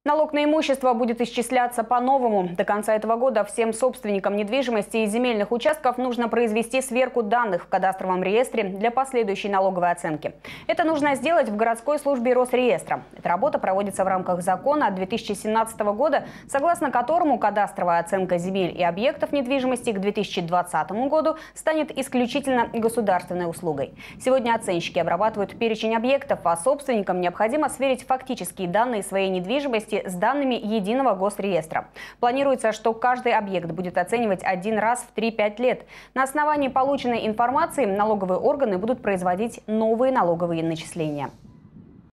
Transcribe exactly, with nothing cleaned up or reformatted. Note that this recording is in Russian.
Налог на имущество будет исчисляться по-новому. До конца этого года всем собственникам недвижимости и земельных участков нужно произвести сверку данных в кадастровом реестре для последующей налоговой оценки. Это нужно сделать в городской службе Росреестра. Эта работа проводится в рамках закона от две тысячи семнадцатого года, согласно которому кадастровая оценка земель и объектов недвижимости к две тысячи двадцатому году станет исключительно государственной услугой. Сегодня оценщики обрабатывают перечень объектов, а собственникам необходимо сверить фактические данные своей недвижимости с данными единого госреестра. Планируется, что каждый объект будет оценивать один раз в три-пять лет. На основании полученной информации налоговые органы будут производить новые налоговые начисления.